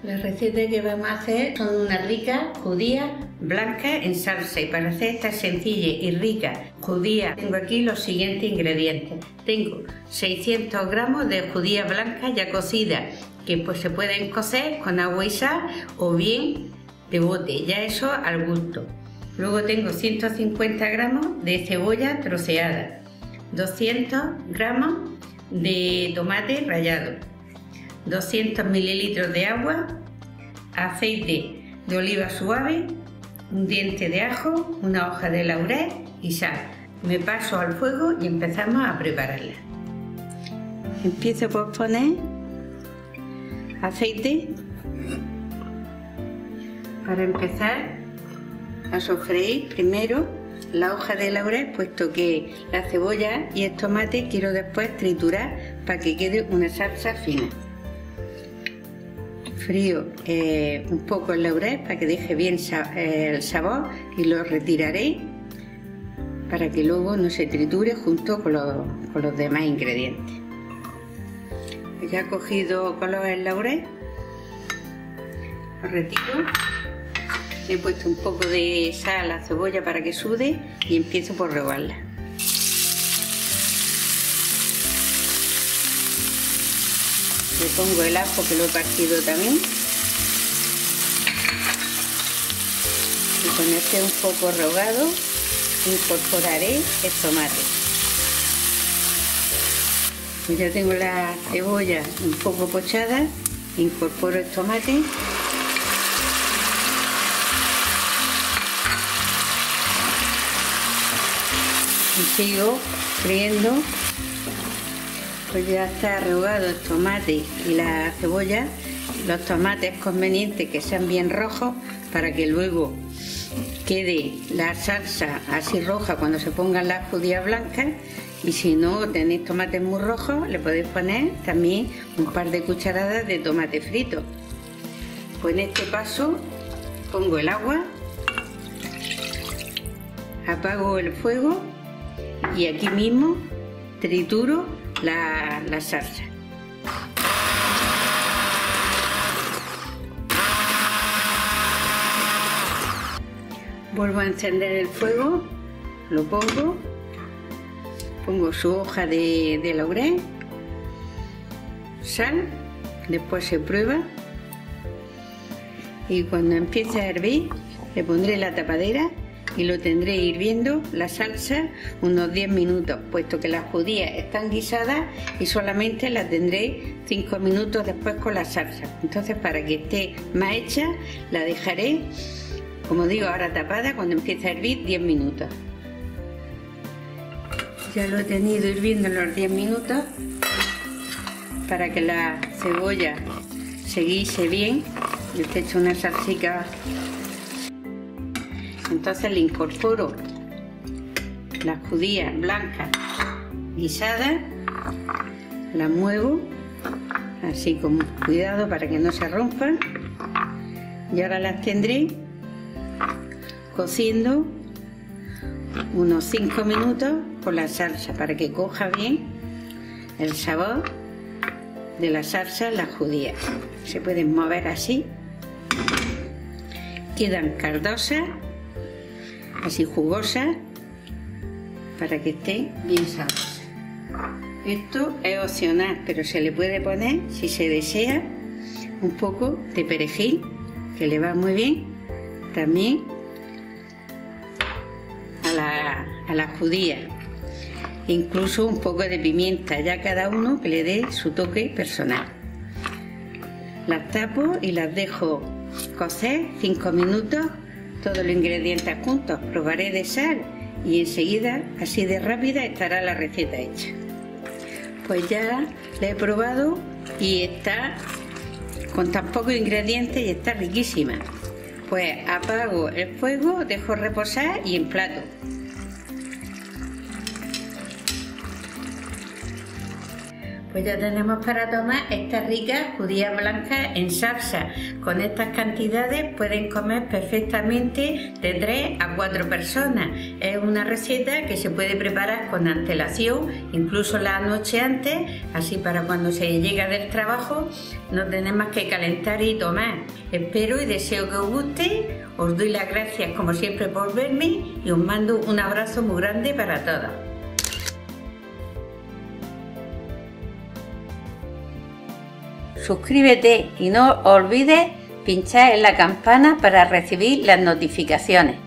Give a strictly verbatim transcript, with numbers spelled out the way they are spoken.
La receta que vamos a hacer son unas ricas judías blancas en salsa, y para hacer esta sencilla y rica judía tengo aquí los siguientes ingredientes. Tengo seiscientos gramos de judías blancas ya cocidas, que pues se pueden cocer con agua y sal o bien de bote, ya eso al gusto. Luego tengo ciento cincuenta gramos de cebolla troceada, doscientos gramos de tomate rallado, doscientos mililitros de agua, aceite de oliva suave, un diente de ajo, una hoja de laurel y sal. Me paso al fuego y empezamos a prepararla. Empiezo por poner aceite para empezar a sofreír primero la hoja de laurel, puesto que la cebolla y el tomate quiero después triturar para que quede una salsa fina. Frío eh, un poco el laurel para que deje bien sa eh, el sabor, y lo retiraré para que luego no se triture junto con los, con los demás ingredientes. Ya he cogido color el laurel, lo retiro, le he puesto un poco de sal a la cebolla para que sude y empiezo por rehogarla. Le pongo el ajo, que lo he partido también, y con este un poco rehogado incorporaré el tomate. Pues ya tengo la cebolla un poco pochada, incorporo el tomate y sigo friendo. Pues ya está rehogado el tomate y la cebolla. Los tomates es conveniente que sean bien rojos para que luego quede la salsa así roja cuando se pongan las judías blancas, y si no tenéis tomates muy rojos le podéis poner también un par de cucharadas de tomate frito. Pues en este paso pongo el agua, apago el fuego y aquí mismo trituro la, la salsa. Vuelvo a encender el fuego, lo pongo, pongo su hoja de, de laurel, sal, después se prueba, y cuando empiece a hervir le pondré la tapadera y lo tendré hirviendo la salsa unos diez minutos, puesto que las judías están guisadas y solamente las tendré cinco minutos después con la salsa. Entonces, para que esté más hecha, la dejaré, como digo, ahora tapada, cuando empiece a hervir diez minutos. Ya lo he tenido hirviendo los diez minutos para que la cebolla se guise bien. Yo he hecho una salsica. Entonces le incorporo las judías blancas guisadas, las muevo así con cuidado para que no se rompan, y ahora las tendré cociendo unos cinco minutos con la salsa para que coja bien el sabor de la salsa en las judías. Se pueden mover así, quedan cardosas, así jugosas, para que estén bien sabrosas. Esto es opcional, pero se le puede poner, si se desea, un poco de perejil, que le va muy bien también a la, a la judía. Incluso un poco de pimienta, ya cada uno que le dé su toque personal. Las tapo y las dejo cocer cinco minutos, todos los ingredientes juntos. Probaré de sal y enseguida, así de rápida, estará la receta hecha. Pues ya la he probado y está con tan pocos ingredientes y está riquísima. Pues apago el fuego, dejo reposar y emplato. Pues ya tenemos para tomar estas ricas judías blancas en salsa. Con estas cantidades pueden comer perfectamente de tres a cuatro personas. Es una receta que se puede preparar con antelación, incluso la noche antes, así para cuando se llega del trabajo no tenemos que calentar y tomar. Espero y deseo que os guste. Os doy las gracias como siempre por verme y os mando un abrazo muy grande para todas. Suscríbete y no olvides pinchar en la campana para recibir las notificaciones.